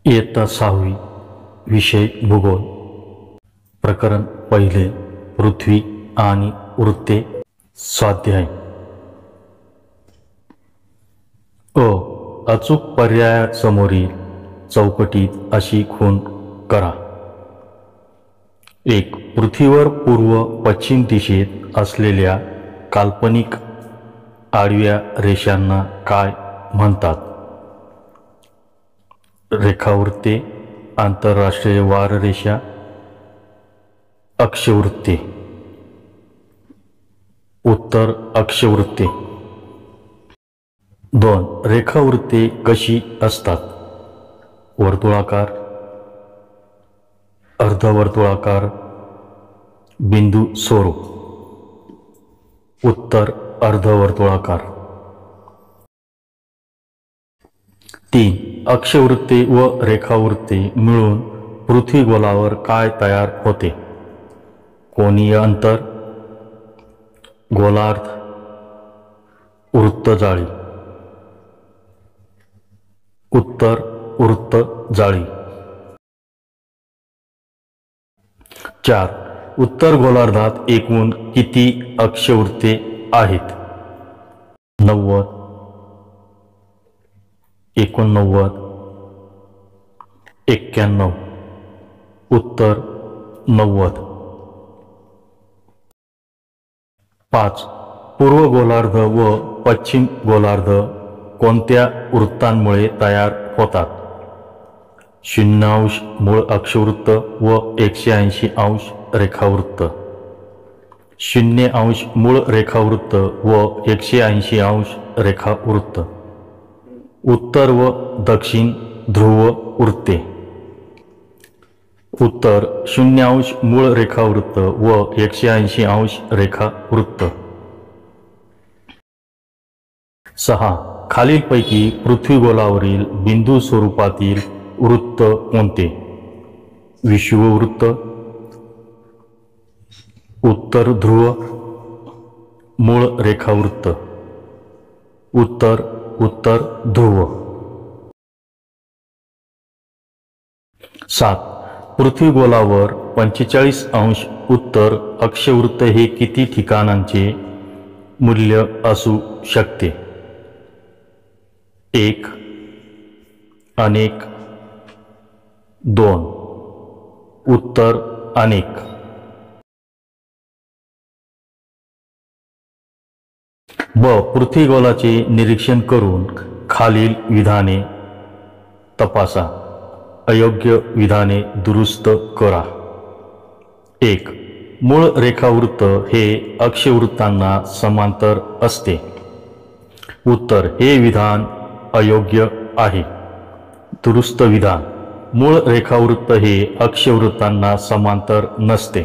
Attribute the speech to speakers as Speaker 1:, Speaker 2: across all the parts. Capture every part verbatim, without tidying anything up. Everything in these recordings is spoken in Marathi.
Speaker 1: इयत्ता सहावी विषय भूगोल प्रकरण पहिले पृथ्वी आणि वृत्ते स्वाध्याय अ अचूक पर्यायासमोरील चौकटीत अशी खूण करा. एक. पृथ्वीवर पूर्व पश्चिम दिशेत असलेल्या काल्पनिक आडव्या रेषांना काय म्हणतात? रेखावृत्ते, आंतरराष्ट्रीय वाररेषा, अक्षवृत्ते. उत्तर अक्षवृत्ते. दोन. रेखावृत्ते कशी असतात? वर्तुळाकार, अर्धवर्तुळाकार, बिंदू स्वरूप. उत्तर अर्धवर्तुळाकार. तीन. अक्षवृत्ते व रेखावृत्ते मिळून पृथ्वीगोलावर काय तयार होते? कोनीय अंतर, गोलार्ध, वृत्तजाळी. उत्तर वृत्तजाळी. चार. उत्तर गोलार्धात एकूण किती अक्षवृत्ते आहेत? नव्वद, एकोणनव्वद, एक्क्याण्णव. उत्तर नव्वद. पाच. पूर्व गोलार्ध व पश्चिम गोलार्ध कोणत्या वृत्तांमुळे तयार होतात? शून्य अंश मूळ अक्षवृत्त व एकशे ऐंशी अंश रेखावृत्त. शून्य अंश मूळ रेखावृत्त व एकशे ऐंशी अंश रेखावृत्त. उत्तर व दक्षिण ध्रुव वृत्ते. उत्तर शून्य अंश मूळ रेखावृत्त व एकशे ऐंशी अंश रेखावृत्त. सहा. खालीलपैकी पृथ्वीगोलावरील बिंदू स्वरूपातील वृत्त कोणते? विषुववृत्त, उत्तर ध्रुव, मूळ रेखावृत्त. उत्तर उत्तर ध्रुव. सात. पृथ्वीगोलावर पंचेचाळीस अंश उत्तर अक्षवृत्त हे किती ठिकाणांचे मूल्य असू शकते? एक, अनेक, दोन. उत्तर अनेक. ब. पृथ्वीगोलाचे निरीक्षण करून खालील विधाने तपासा. अयोग्य विधाने दुरुस्त करा. एक. मूळ रेखावृत्त हे अक्षवृत्तांना समांतर असते. उत्तर हे विधान अयोग्य आहे. दुरुस्त विधान: मूळ रेखावृत्त हे अक्षवृत्तांना समांतर नसते.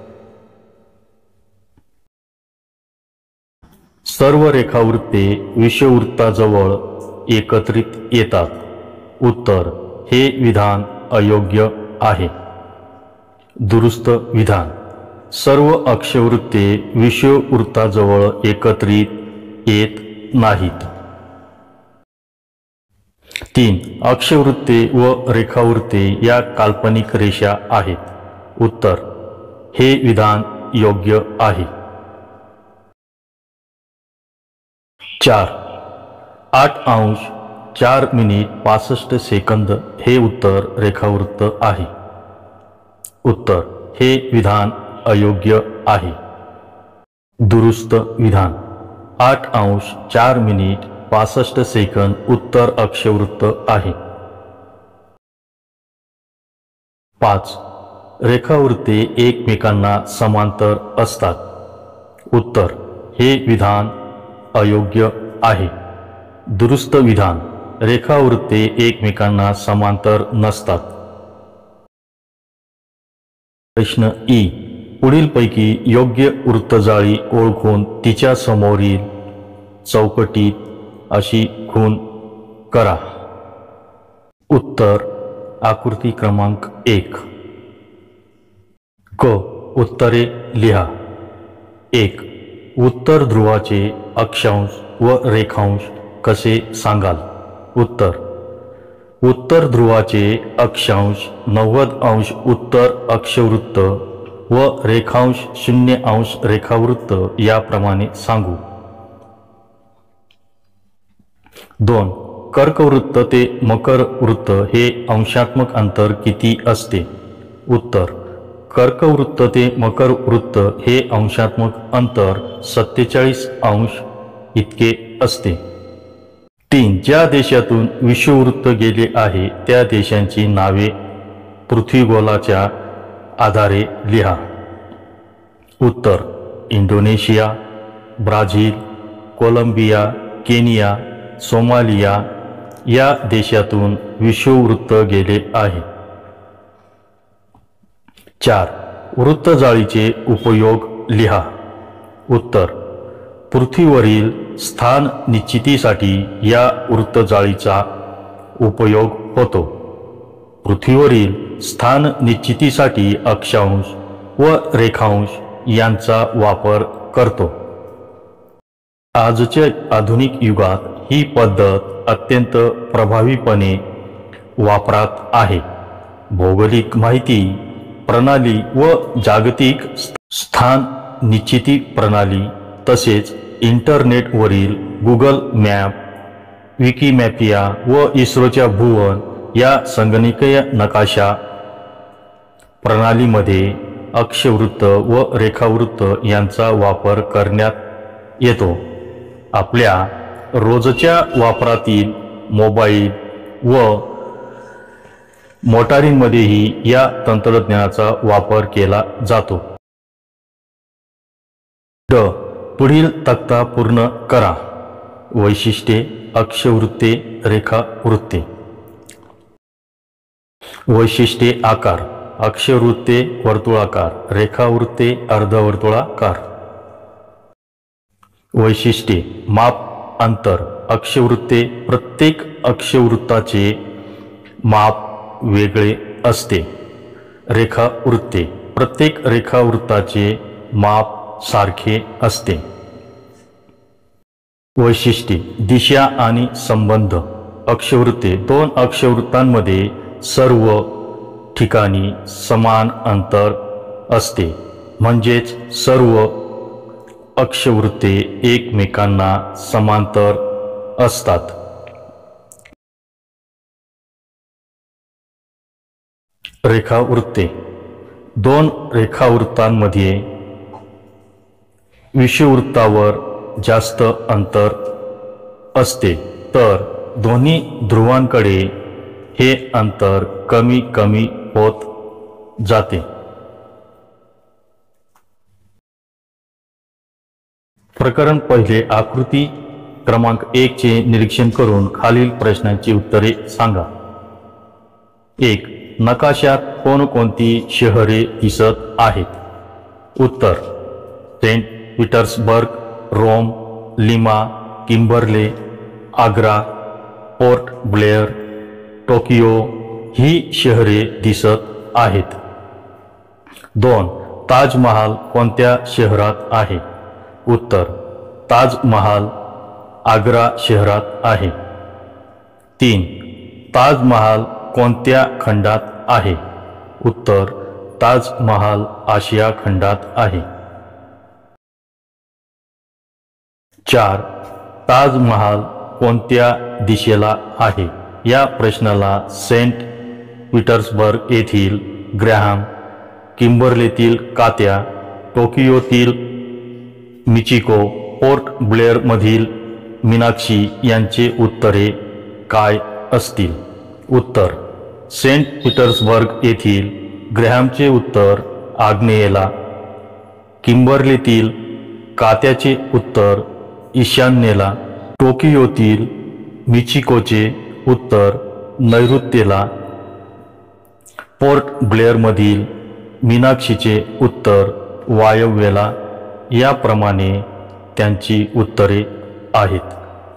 Speaker 1: सर्व रेखावृत्ते विषुववृत्ताजवळ एकत्रित येतात. उत्तर हे विधान अयोग्य आहे. दुरुस्त विधान: सर्व अक्षवृत्ते विषुववृत्ताजवळ एकत्रित येत नाहीत. तीन. अक्षवृत्ते व रेखावृत्ते या काल्पनिक रेषा आहेत. उत्तर हे विधान योग्य आहे. चार. आठ अंश चार मिनिट पासष्ट सेकंद हे उत्तर रेखावृत्त आहे. उत्तर हे विधान अयोग्य आहे. दुरुस्त विधान: आठ अंश चार मिनिट पासष्ट सेकंद उत्तर अक्षवृत्त आहे. पाच. रेखावृत्ते एकमेकांना समांतर असतात. उत्तर हे विधान अयोग्य आहे. दुरुस्त विधान: रेखावृत्ते एकमेकांना समांतर नसतात. प्रश्न ई. पुढीलपैकी योग्य वृत्तजाळी ओळखून तिच्या समोरील चौकटीत अशी खूण करा. उत्तर आकृती क्रमांक एक. क. उत्तरे लिहा. एक. उत्तर ध्रुवाचे अक्षांश व रेखांश कसे सांगाल? उत्तर: उत्तर ध्रुवाचे अक्षांश नव्वद अंश उत्तर अक्षवृत्त व रेखांश शून्य अंश रेखावृत्त याप्रमाणे सांगू. दोन. कर्कवृत्त ते मकर वृत्त हे अंशात्मक अंतर किती असते? उत्तर. कर्कवृत्त ते मकर वृत्त हे अंशात्मक अंतर सत्तेचाळीस अंश इतके असते. तीन. ज्या देशातून विषुववृत्त गेले आहे त्या देशांची नावे पृथ्वीगोलाच्या आधारे लिहा. उत्तर. Indonesia, Brazil, Colombia, Kenya, Somalia या देशातून विषुववृत्त गेले आहे. चार. वृत्तजाळीचे उपयोग लिहा. उत्तर. पृथ्वीवरील स्थान निश्चितीसाठी या वृत्तजाळीचा उपयोग होतो. पृथ्वीवरील स्थान निश्चितीसाठी अक्षांश व रेखांश यांचा वापर करतो. आजच्या आधुनिक युगात ही पद्धत अत्यंत प्रभावीपणे वापरात आहे. भौगोलिक माहिती प्रणाली व जागतिक स्थान निश्चिती प्रणाली तसेच इंटरनेटवरील गुगल मॅप, विकिमॅपिया व इस्रोच्या भुवन या संगणकीय नकाशा प्रणालीमध्ये अक्षवृत्त व रेखावृत्त यांचा वापर करण्यात येतो. आपल्या रोजच्या वापरातील मोबाईल व मोटारींमध्येही या तंत्रज्ञानाचा वापर केला जातो. ड. पुढील तक्ता पूर्ण करा. वैशिष्ट्ये, अक्षवृत्ते, रेखावृत्ते. वैशिष्ट्ये आकार. अक्षवृत्ते वर्तुळाकार, रेखावृत्ते अर्धवर्तुळाकार. वैशिष्ट्ये माप अंतर. अक्षवृत्ते प्रत्येक अक्षवृत्ताचे माप वेगळे असते. रेखावृत्ते प्रत्येक रेखावृत्ताचे माप सारखे असते. वैशिष्ट्ये दिशा आणि संबंध. अक्षवृत्ते दोन अक्षवृत्तांमध्ये सर्व ठिकाणी समान अंतर असते, म्हणजेच सर्व अक्षवृत्ते एकमेकांना समांतर असतात. रेखावृत्ते दोन रेखावृत्तांमध्ये विषुववृत्तावर जास्त अंतर असते, तर दोन्ही ध्रुवांकडे हे अंतर कमी कमी होत जाते. प्रकरण पहिले आकृती क्रमांक एक चे निरीक्षण करून खालील प्रश्नांची उत्तरे सांगा. एक. नकाशात कोणकोणती शहरे दिसत आहेत? उत्तर. Saint Petersburg, Rome, Lima, Kimberley, Agra, Port Blair, Tokyo ही शहरे दिसत आहेत. दोन. ताजमहाल कोणत्या शहरात आहे? उत्तर. ताजमहाल आग्रा शहरात आहे. तीन. ताजमहाल कोणत्या खंडात आहे? उत्तर. ताजमहाल आशिया खंडात आहे. चार. ताजमहाल कोणत्या दिशेला आहे? या प्रश्नाला सेंट पीटर्सबर्ग येथील ग्रॅहम, किंबर्लेतील कात्या, टोकियोतील मिचिको, पोर्ट ब्लेअरमधील मीनाक्षी यांचे उत्तरे काय असतील? उत्तर. सेंट पीटर्सबर्ग येथील ग्रॅहमचे उत्तर आग्नेयेला, किंबर्लेतील कात्याचे उत्तर ईशान्येला, टोकियोतील मिचिकोचे उत्तर नैऋत्येला, पोर्ट ब्लेअरमधील मीनाक्षीचे उत्तर वायव्येला याप्रमाणे त्यांची उत्तरे आहेत.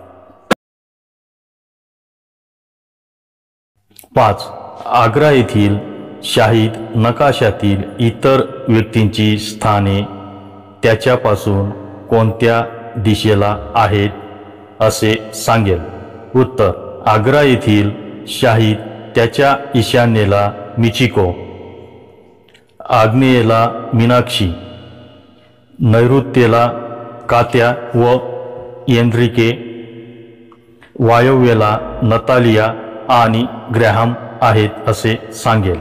Speaker 1: पाच. आग्रा येथील शाहीद नकाशातील इतर व्यक्तींची स्थाने त्याच्यापासून कोणत्या दिशेला आहेत असे सांगेल? उत्तर. आग्रा येथील शाहिद त्याच्या ईशान्येला मिचिको, आग्नेयेला मीनाक्षी, नैऋत्येला कात्या व एनरिके, वायव्येला नतालिया आणि ग्रॅहम आहेत असे सांगेल.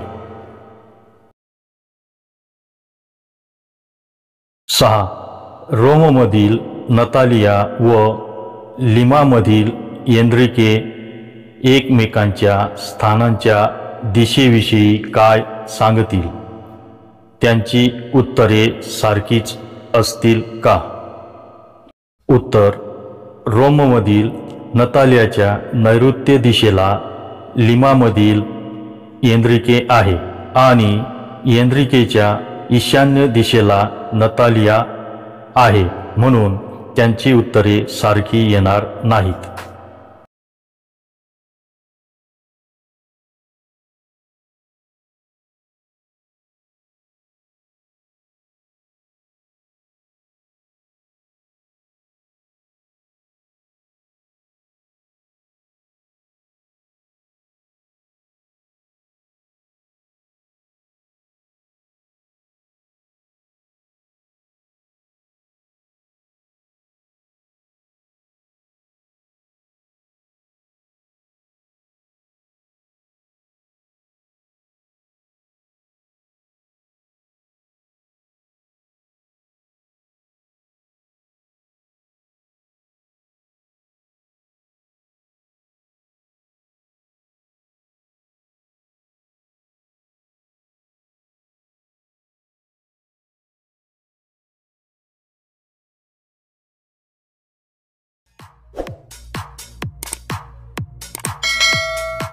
Speaker 1: सहा. रोममधील नतालिया व लिमामधील एनरिके एकमेकांच्या स्थानांच्या दिशेविषयी काय सांगतील? त्यांची उत्तरे सारखीच असतील का? उत्तर: रोममधील नतालियाच्या नैऋत्य दिशेला लिमामधील एनरिके आहे आणि एनरिकेच्या ईशान्य दिशेला नतालिया आहे, म्हणून त्यांची उत्तरे सारखी येणार नाहीत.